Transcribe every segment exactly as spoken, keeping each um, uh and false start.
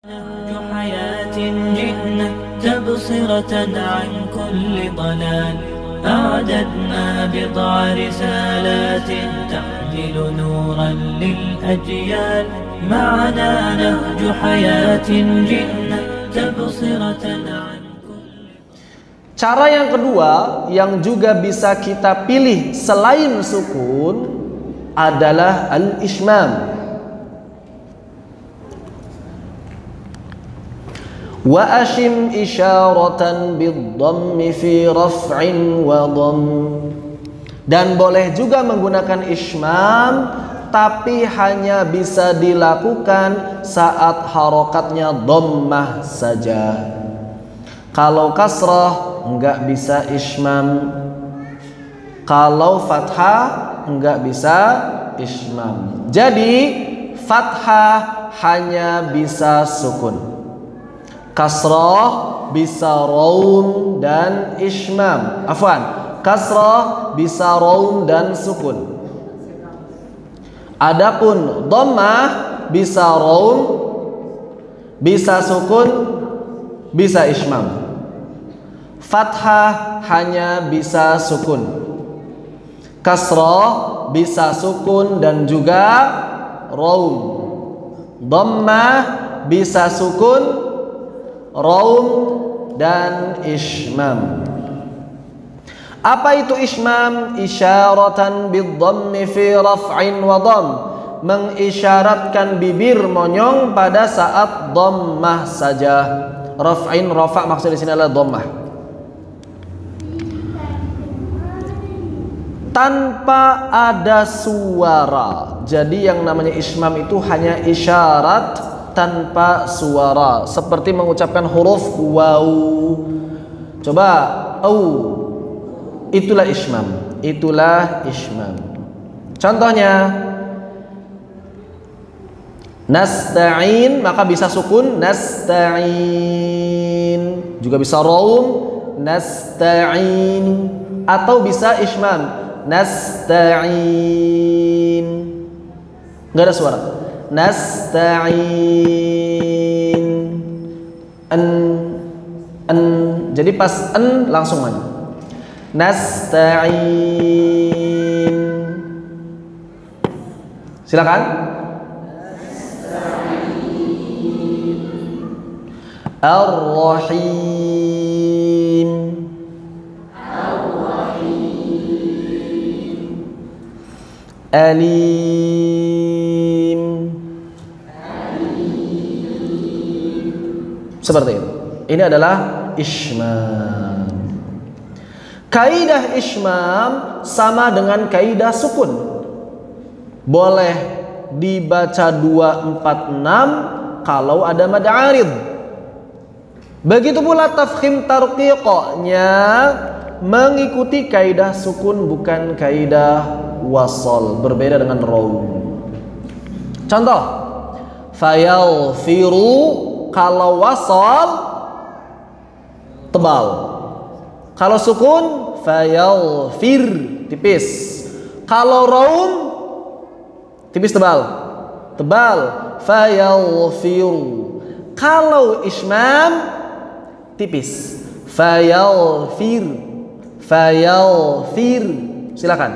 نهج حياة جئنا تبصرة عن كل ضلال أعددنا بضع رسالات تحمل نورا للأجيال معنا نهج حياة جئنا تبصرة عن كل. Cara yang kedua yang juga bisa kita pilih selain sukun adalah al-ishmam. Wa ashim isyaratan bid-dhammi fi raf'in wa dhamm. Dan boleh juga menggunakan ishmam, tapi hanya bisa dilakukan saat harokatnya dhammah saja. Kalau kasrah enggak bisa ishmam. Kalau fathah enggak bisa ishmam. Jadi fathah hanya bisa sukun. Kasrah bisa raum dan ishmam. Afwan, kasrah bisa raum dan sukun. Adapun dhammah bisa raum, bisa sukun, bisa ishmam. Fathah hanya bisa sukun. Kasrah bisa sukun dan juga raum. Dhammah bisa sukun, raum dan ishmam. Apa itu ishmam? Isyaratan bid-dhammi fi raf'in wa dhamm. Mengisyaratkan bibir monyong pada saat dhammah saja. Raf'in, rafa' maksud di sini adalah dhammah. Tanpa ada suara. Jadi yang namanya ishmam itu hanya isyarat tanpa suara, seperti mengucapkan huruf waw. Coba au, itulah ishmam, itulah ishmam. Contohnya nasta'in, maka bisa sukun nasta'in, juga bisa raum nasta'in, atau bisa ishmam nasta'in, nggak ada suara. Nasta'in, an, an, jadi pas an langsung maju. Nasta'in, silakan. Ar-Rahim, Alim. Seperti itu. Ini adalah ishmam. Kaidah ishmam sama dengan kaidah sukun. Boleh dibaca dua empat enam kalau ada mad arid. Begitu pula tafkhim tarqiqnya mengikuti kaidah sukun, bukan kaidah wasal, berbeda dengan raum. Contoh, fayaghfiru, kalau wasal tebal. Kalau sukun fayaghfir, tipis. Kalau raum tipis tebal. Tebal, fayaghfiru. Kalau ishmam tipis, fayaghfir. Fayaghfir. Silakan.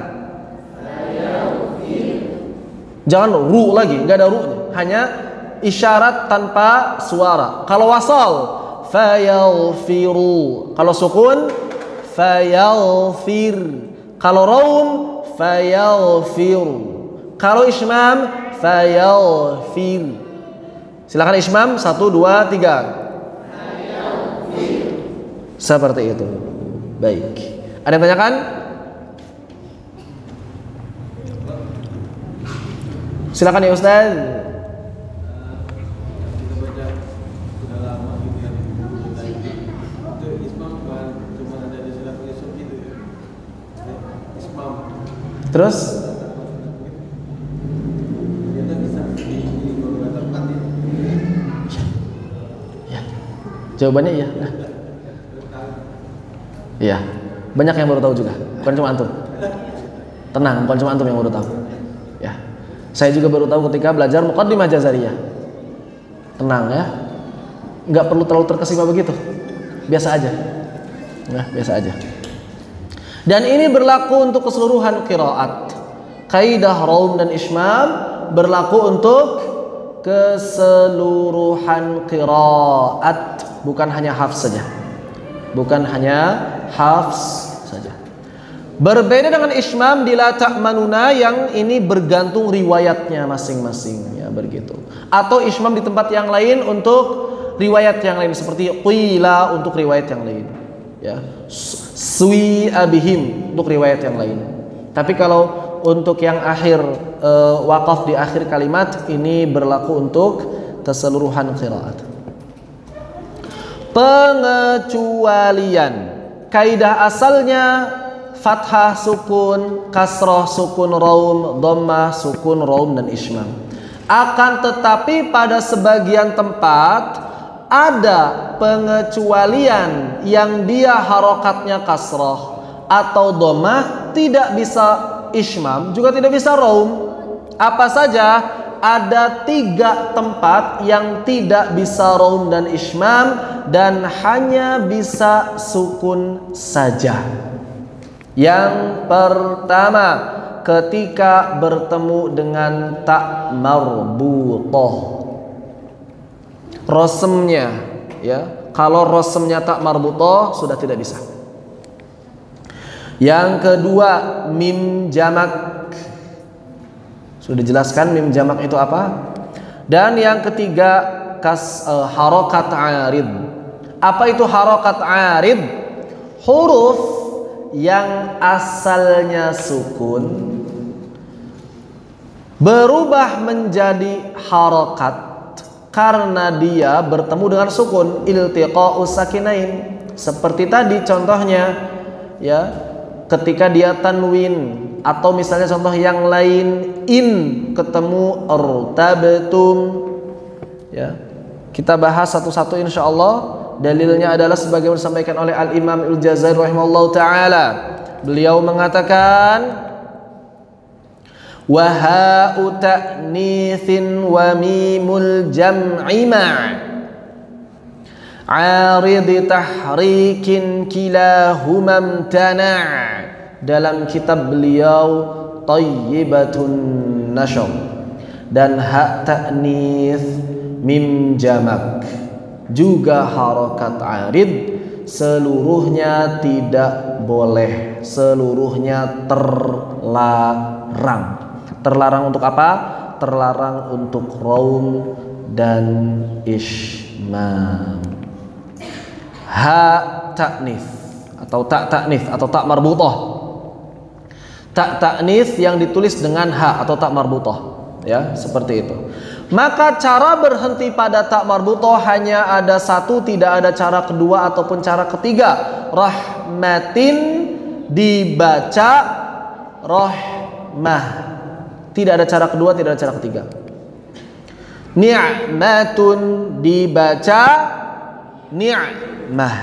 Jangan ru lagi, enggak ada ru-nya. Hanya isyarat tanpa suara. Kalau wasal fayaghfiru, kalau sukun fayaghfir, kalau raum fayaghfiru, kalau ishmam fayaghfir. Silakan ishmam, satu, dua, tiga. Seperti itu. Baik. Ada yang tanyakan? Silakan ya Ustaz. Terus ya. Jawabannya iya. Nah. Iya. Banyak yang baru tahu juga. Bukan cuma antum. Tenang, bukan cuma antum yang baru tahu. Ya. Saya juga baru tahu ketika belajar Muqaddimah Jazariyah. Tenang ya. nggak perlu terlalu terkesima begitu, biasa aja. Nah, biasa aja. Dan ini berlaku untuk keseluruhan qiraat. Kaidah raum dan ismam berlaku untuk keseluruhan qiraat, bukan hanya hafs saja. Bukan hanya hafs saja. Berbeda dengan ismam di la ta'manuna yang ini bergantung riwayatnya masing-masing, ya begitu. Atau ismam di tempat yang lain untuk riwayat yang lain, seperti qila untuk riwayat yang lain. Ya, sui abihim untuk riwayat yang lain. Tapi kalau untuk yang akhir e, wakaf di akhir kalimat ini berlaku untuk keseluruhan qiraat. Pengecualian, kaidah asalnya fathah sukun, kasroh sukun raum, dhammah sukun raum dan ismam. Akan tetapi pada sebagian tempat ada pengecualian yang dia harokatnya kasroh atau dhammah, tidak bisa ismam, juga tidak bisa raum. Apa saja? Ada tiga tempat yang tidak bisa raum dan ismam dan hanya bisa sukun saja. Yang pertama, ketika bertemu dengan ta marbutah, rosemnya, ya, kalau rosemnya tak marbutoh sudah tidak bisa. Yang kedua, mim jamak, sudah dijelaskan mim jamak itu apa. Dan yang ketiga, kas uh, harokat arid. Apa itu harokat arid? Huruf yang asalnya sukun berubah menjadi harokat karena dia bertemu dengan sukun, iltiqa'us sakinain. Seperti tadi contohnya, ya, ketika dia tanwin, atau misalnya contoh yang lain, in ketemu irtabtum. Ya, kita bahas satu-satu insyaallah. Dalilnya adalah sebagaimana disampaikan oleh Al-Imam Al-Jazairi rahimahullahu taala. Beliau mengatakan, wa ha'u ta'nitsin wa mimul jam'i ma' 'arid tahrikin kilahuma imtana'. Dalam kitab beliau Thayyibatun Nashr. Dan ha ta'nits mim jamak juga harokat arid seluruhnya tidak boleh, seluruhnya terlarang. Terlarang untuk apa? Terlarang untuk raum dan ismam. Ha ta'nits atau tak ta'nits atau tak marbutah. Tak ta'nits yang ditulis dengan ha atau tak marbutah, ya, seperti itu. Maka cara berhenti pada tak marbutah hanya ada satu, tidak ada cara kedua ataupun cara ketiga. Rahmatin dibaca rahmah. Tidak ada cara kedua, tidak ada cara ketiga. Ni'matun dibaca ni'mah.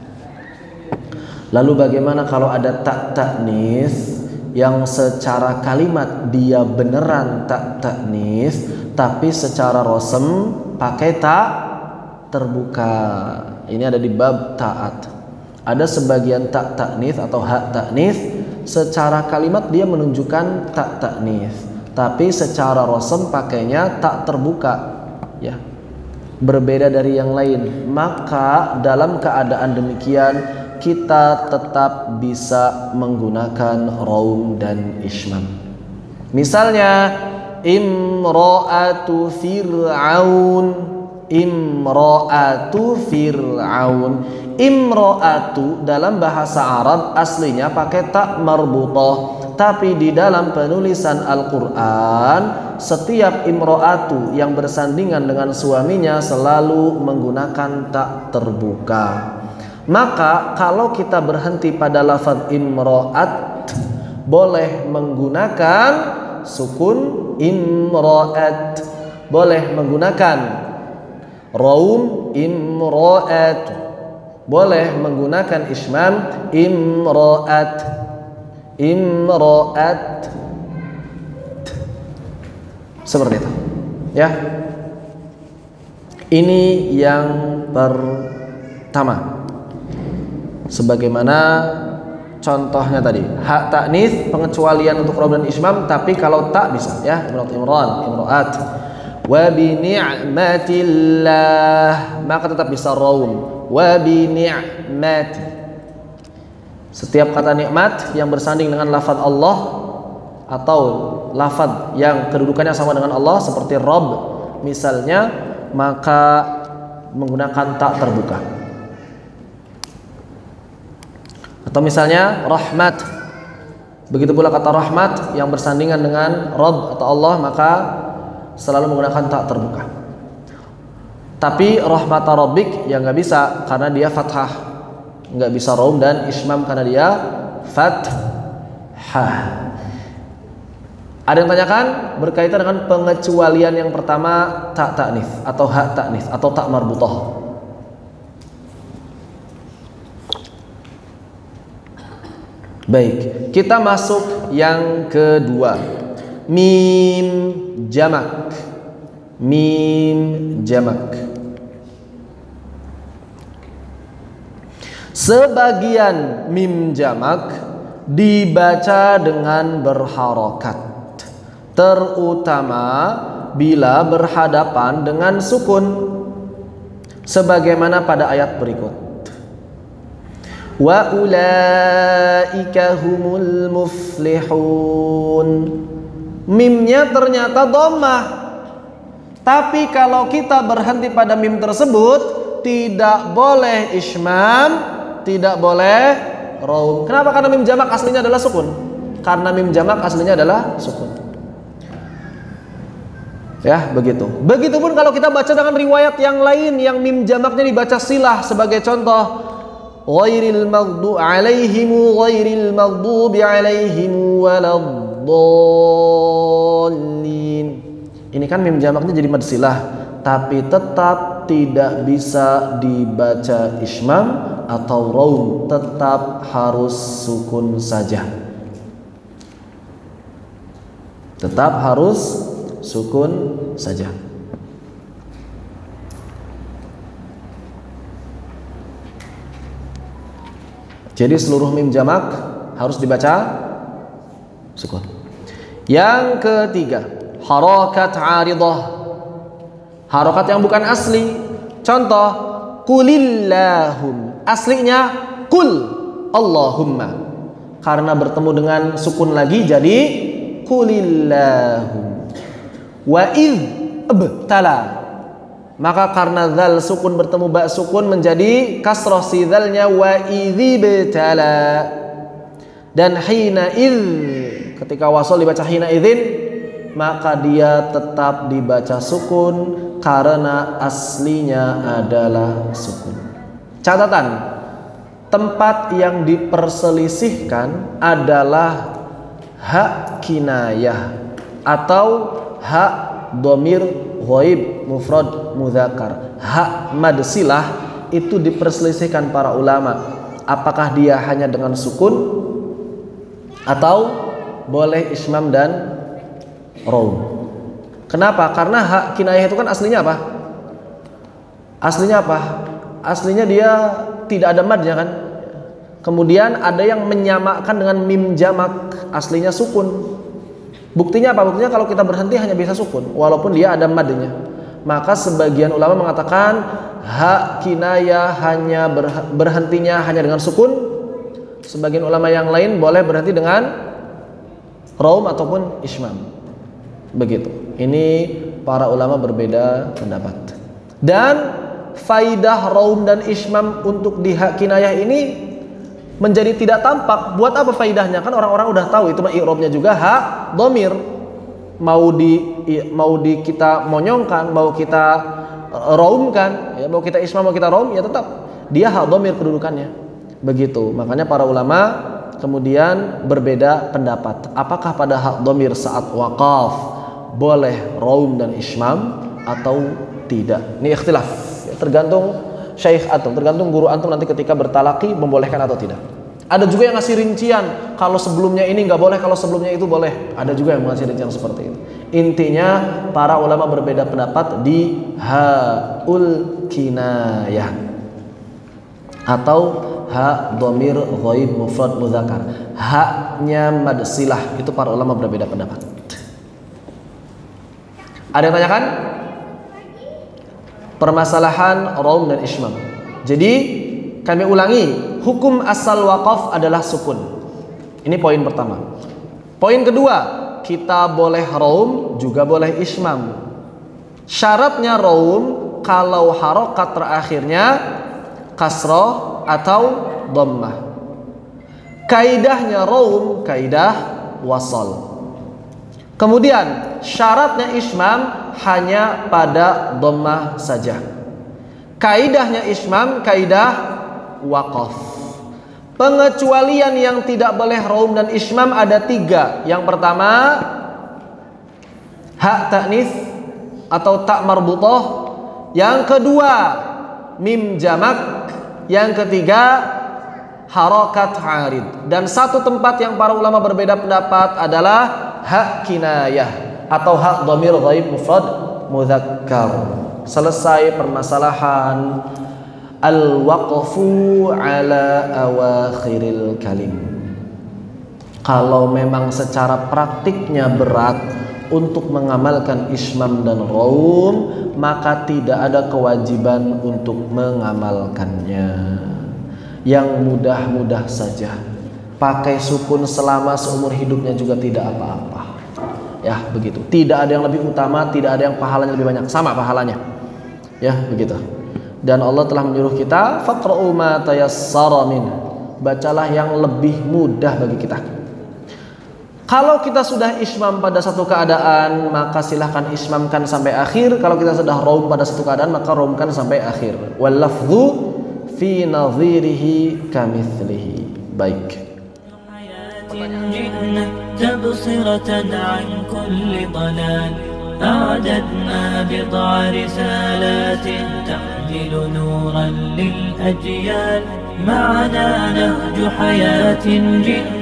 Lalu bagaimana kalau ada tak ta'nits yang secara kalimat dia beneran tak ta'nits, tapi secara rosem pakai tak terbuka? Ini ada di bab taat. Ada sebagian tak ta'nits atau hak ta'nits secara kalimat dia menunjukkan tak ta'nits, tapi secara rosem pakainya tak terbuka, ya, berbeda dari yang lain. Maka dalam keadaan demikian kita tetap bisa menggunakan raum dan ismam. Misalnya imra'atu fir'aun, imra'atu fir'aun. Imra'atu dalam bahasa Arab aslinya pakai tak marbutah, tapi di dalam penulisan Al-Quran setiap imra'atu yang bersandingan dengan suaminya selalu menggunakan tak terbuka. Maka kalau kita berhenti pada lafaz imra'at, boleh menggunakan sukun imra'at, boleh menggunakan raum imra'at, boleh menggunakan ismam imra'at, imra'at, seperti itu, ya. Ini yang pertama. Sebagaimana contohnya tadi, hak ta'nits pengecualian untuk rob dan ismam, tapi kalau tak bisa ya, imrat imran, imraat. Wa bi ni'matillah, maka tetap bisa raum. Wa bi ni'mati. Setiap kata nikmat yang bersanding dengan lafaz Allah atau lafaz yang kedudukannya sama dengan Allah seperti Rabb misalnya, maka menggunakan tak terbuka. Atau misalnya rahmat, begitu pula kata rahmat yang bersandingan dengan Rabb atau Allah, maka selalu menggunakan tak terbuka. Tapi rahmata rabbik yang nggak bisa karena dia fathah, nggak bisa raum dan ismam karena dia fathah. Ada yang tanyakan berkaitan dengan pengecualian yang pertama, tak ta'nits atau hak ta'nits atau tak marbutah. Baik, kita masuk yang kedua, mim jamak. Mim jamak. Sebagian mim jamak dibaca dengan berharokat, terutama bila berhadapan dengan sukun, sebagaimana pada ayat berikut. Wa ulaika humul muflihun. Mimnya ternyata dhammah, tapi kalau kita berhenti pada mim tersebut, tidak boleh ismam, tidak boleh raum. Kenapa? Karena mim jamak aslinya adalah sukun. Karena mim jamak aslinya adalah sukun. Ya, begitu. Begitupun kalau kita baca dengan riwayat yang lain yang mim jamaknya dibaca silah, sebagai contoh, ghairil maghdubi alaihim ghairil maghdubi alaihim waladdallin. Ini kan mim jamaknya jadi mad silah, tapi tetap tidak bisa dibaca ismam atau raum, tetap harus sukun saja. Tetap harus sukun saja. Jadi seluruh mim jamak harus dibaca sukun. Yang ketiga, harakat aridah, harakat yang bukan asli. Contoh, qulillahum, aslinya kul Allahumma, karena bertemu dengan sukun lagi jadi qulillahum. Wa idh abtala, maka karena zal sukun bertemu ba sukun menjadi kasrah si zalnya, wa idzibtala. Dan hina idh, ketika wasol dibaca hina idzin, maka dia tetap dibaca sukun karena aslinya adalah sukun. Catatan, tempat yang diperselisihkan adalah hak kinayah atau hak dhamir ghaib mufrad mudzakkar. Hak mad silah itu diperselisihkan para ulama, apakah dia hanya dengan sukun atau boleh ismam dan raum. Kenapa? Karena hak kinayah itu kan aslinya apa? Aslinya apa? Aslinya dia tidak ada madnya kan? Kemudian ada yang menyamakan dengan mim jamak, aslinya sukun. Buktinya apa? Buktinya kalau kita berhenti hanya bisa sukun walaupun dia ada madnya. Maka sebagian ulama mengatakan hak kinayah hanya berhentinya hanya dengan sukun. Sebagian ulama yang lain boleh berhenti dengan raum ataupun ismam. Begitu. Ini para ulama berbeda pendapat. Dan faidah raum dan ismam untuk di hak kinayah ini menjadi tidak tampak. Buat apa faidahnya? Kan orang-orang udah tahu itu mah i'rabnya juga hak dhamir. Mau di mau di kita monyongkan, mau kita raumkan, ya, mau kita ismam, mau kita raum, ya tetap dia hak dhamir kedudukannya. Begitu. Makanya para ulama kemudian berbeda pendapat. Apakah pada hak dhamir saat waqaf boleh raum dan ismam atau tidak? Ini ikhtilaf. Ya, tergantung syekh antum, tergantung guru antum nanti ketika bertalaki membolehkan atau tidak. Ada juga yang ngasih rincian, kalau sebelumnya ini nggak boleh, kalau sebelumnya itu boleh. Ada juga yang ngasih rincian seperti itu. Intinya para ulama berbeda pendapat di haul kinayah atau ha dhamir ghaib mufrad mudzakkar. Haknya mad silah, itu para ulama berbeda pendapat. Ada yang tanyakan? Permasalahan raum dan ismam. Jadi kami ulangi, hukum asal waqaf adalah sukun. Ini poin pertama. Poin kedua, kita boleh raum juga boleh ismam. Syaratnya raum kalau harokat terakhirnya kasroh atau dhammah. Kaidahnya raum kaidah wasal. Kemudian syaratnya ismam hanya pada dhammah saja. Kaidahnya ismam kaidah waqaf. Pengecualian yang tidak boleh raum dan ismam ada tiga. Yang pertama hak ta'nis atau tak marbutah. Yang kedua mim jamak. Yang ketiga harakat arid. Dan satu tempat yang para ulama berbeda pendapat adalah hak kinayah atau hak dhamir ghaib mufrad mudzakkar. Selesai permasalahan al-waqfu ala awakhiril kalim. Kalau memang secara praktiknya berat untuk mengamalkan ismam dan raum, maka tidak ada kewajiban untuk mengamalkannya. Yang mudah-mudah saja, pakai sukun selama seumur hidupnya juga tidak apa-apa. Ya, begitu. Tidak ada yang lebih utama, tidak ada yang pahalanya lebih banyak, sama pahalanya. Ya, begitu. Dan Allah telah menyuruh kita faqra'u ma tayassara min. Bacalah yang lebih mudah bagi kita. Kalau kita sudah ismam pada satu keadaan, maka silahkan ismamkan sampai akhir. Kalau kita sudah raum pada satu keadaan, maka raumkan sampai akhir. Wal lafdhu fi nadhirihi kamithlihi. Baik. أعددنا بضع رسالات تحمل نورا للأجيال معنا نهج حياة جئنا